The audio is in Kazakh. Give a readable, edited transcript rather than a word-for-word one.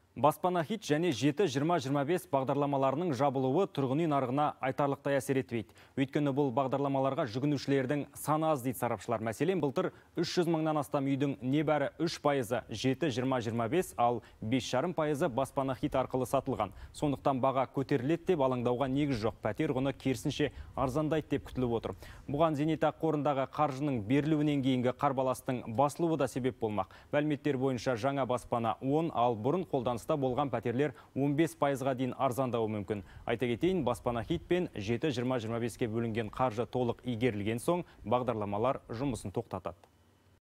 Баспана хит және 7-20-25 бағдарламаларының жабылуы тұрғын үй нарығына айтарлықтай әсер етпейді. Өйткені бұл бағдарламаларға жүгінушілердің саны аз дейді сарапшылар. Мәселен, былтыр 300 мыңнан астам үйдің небәрі 3%, 7-20-25, ал 5,5% баспана хит арқылы сатылған. Сондықтан баға көтеріледі деп алаңдауға негіз жоқ. Пәтер құны керісінше арзандайды деп күтіліп отыр. Бұған зейнетақы қорындағы қаржының берілуінен кейінгі қарбаластың басылуы да себеп болмақ. Мәліметтер бойынша жаңа баспана 10, ал бұрын қолданыста болған пәтерлер 15%-ға дейін арзандауы мүмкін. Айта кетейін, баспана хит пен 7-20-25-ке бөлінген қаржы толық игерілген соң бағдарламалар жұмысын тоқтатады.